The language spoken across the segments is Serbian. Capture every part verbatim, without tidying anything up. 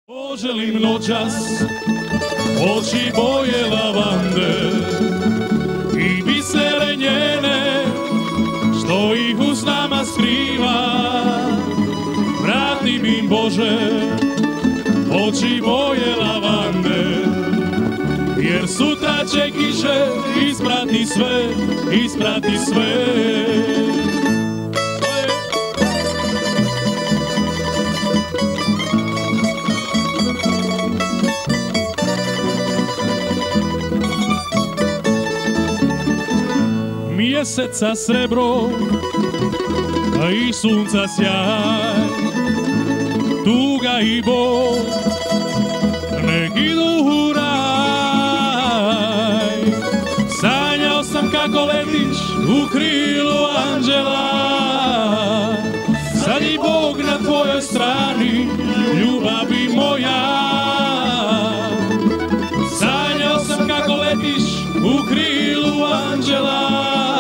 Poželim noćas oči boje lavande i bisere njene što ih u snama skriva. Vrati mi Bože oči boje lavande, jer sutra će kiše isprati sve, isprati sve. Mjeseca srebro, a i sunca sjaj, tuga i bol, nek idu u raj. Sanjao sam kako letiš u krilu anđela, sad i Bog na tvojoj strani, ljubavi moja. Sanjao sam kako letiš u krilu anđela,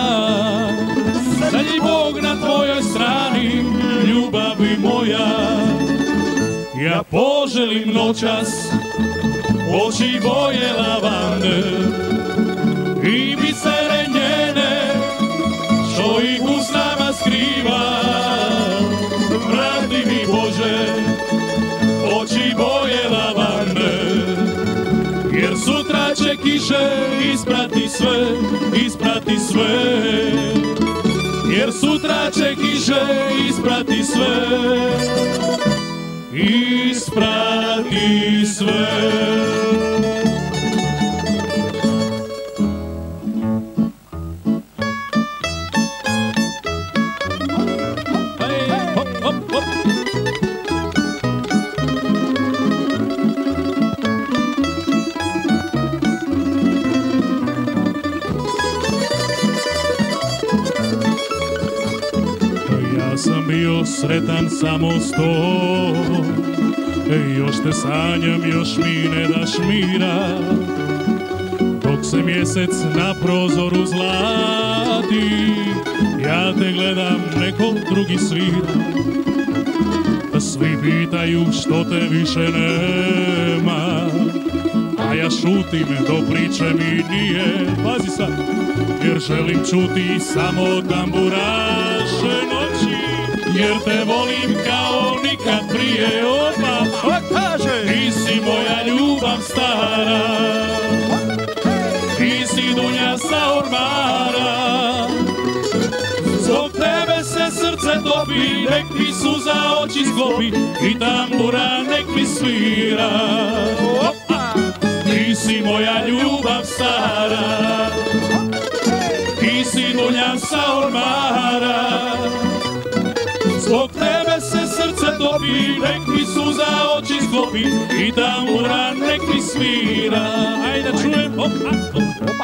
sad je Bog na tvojoj strani, ljubavi moja. Ja poželim noćas oči boje lavande i bisere njene što ih u snama skriva. Vrati mi Bože oči boje lavande, jer sutra će kiše isprati sve, isprati sve. Jer sutra će kiše isprati sve, isprati sve. Sam bio sretan samo s tobom, još te sanjam, još mi ne daš mira. Dok se mjesec na prozoru zlati, ja te gledam, neko drugi svira. Svi pitaju što te više nema, a ja šutim, do priče mi nije. Pazi sad, jer želim čuti samo tamburaše noći, jer te volim kao nikad prije. Odmah kaže, ti si moja ljubav stara, ti si Dunja sa ormara. Zbog tebe se srce topi, nek mi suza oči sklopi i tambura nek mi svira. Ti si moja ljubav stara, ti si Dunja sa ormara. Zbog tebe se srce topi, nek mi suza oči sklopi i tambura nek mi svira. Ajde čujem, opa, opa.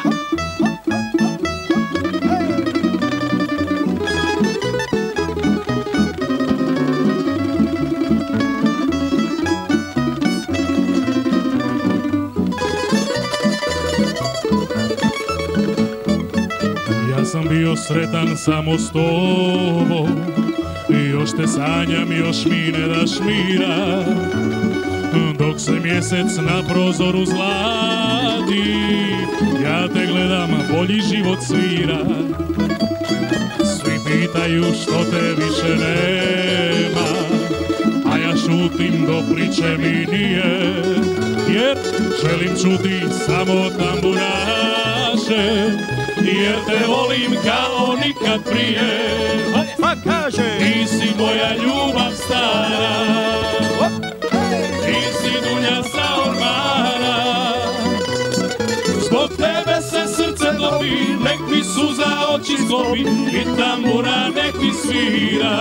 Ja sam bio sretan samo s tobom, još te sanjam, još mi ne daš mira. Dok se mjesec na prozoru zlati, ja te gledam, bolji život svira. Svi pitaju što te više nema, a ja šutim, do priče mi nije. Jer želim čuti samo tamburaše, jer te volim kao nikad prije. Pa kaže, ti si moja ljubav stara, ti si Dunja sa ormara. Zbog tebe se srce topi, nek mi suza oči sklopi i tambura nek mi svira.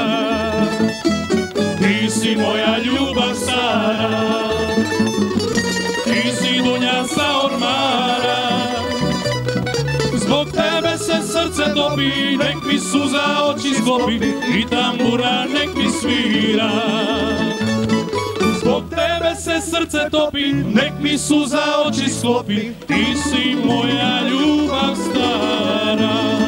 Ti si moja ljubav stara, ti si Dunja sa ormara. Zbog tebe se srce topi, nek mi suza oči sklopi i tambura nek mi svira. Zbog tebe se srce topi, nek mi suza oči sklopi, ti si moja ljubav stara.